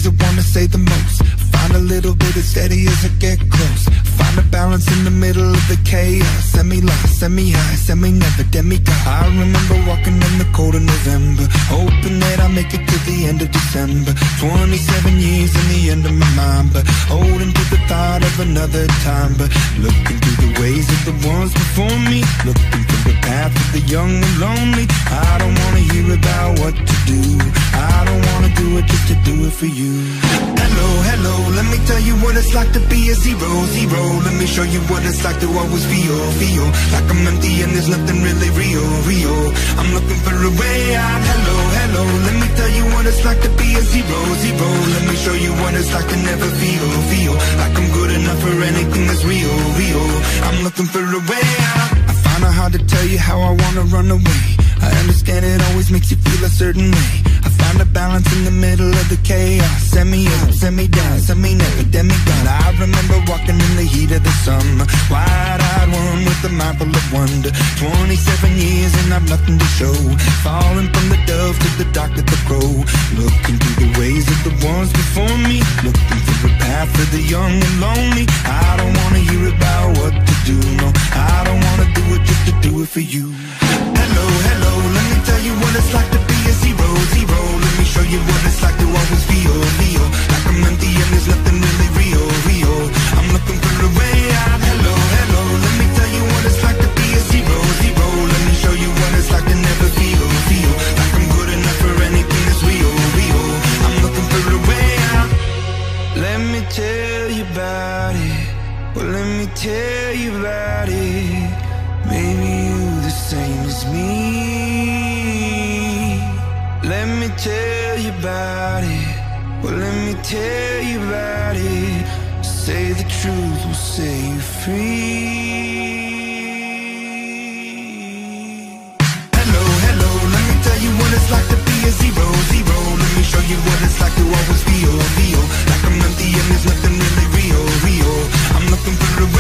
I wanna say the most. Find a little bit of steady as I get close. Find a balance in the middle of the chaos. Semi-lost, semi-high, semi-never, demigod. I remember walking in the cold of November, hoping that I'll make it to the end of December. 27 years in the end of my mind, but holding to the thought of another time. But looking through the ways of the ones before me, looking through the path of the young and lonely. I don't wanna hear about what to do. I don't wanna do it just to do it for you. Hello, hello, let me tell you what it's like to be a zero, zero. Let me show you what it's like to always feel, feel like I'm empty and there's nothing really real, real. I'm looking for a way out. Hello, hello, let me tell you what it's like to be a zero, zero. Let me show you what it's like to never feel, feel like I'm good enough for anything that's real, real. I'm looking for a way out. I find it hard to tell you how I wanna run away. I understand it always makes you feel a certain way. I find a balance in the middle of the chaos. Semi-up, semi-down, semi-never, demigod. I remember walking in the heat of the summer, wide-eyed one with a mind full of wonder. 27 years and I've nothing to show. Falling from the dove to the dark of the crow. Looking through the ways of the ones before me, looking through the path of the young and lonely. I don't wanna hear about what to do, no. I don't wanna do it just to do it for you. Hello, hello, let me tell you what it's like to be a zero, zero. Let me show you what it's like to always feel, feel like I'm empty and there's nothing really real, real. I'm looking for a way out. Hello, hello, let me tell you what it's like to be a zero, zero. Let me show you what it's like to never feel, feel like I'm good enough for anything that's real, real. I'm looking for a way out. Let me tell you about it. Well, let me tell you about it. Maybe you the same as me. Let me tell you about it. Well, let me tell you about it. Say the truth will set you free. Hello, hello, let me tell you what it's like to be a zero, zero. Let me show you what it's like to always feel, feel like I'm empty and there's nothing really real, real. I'm looking for a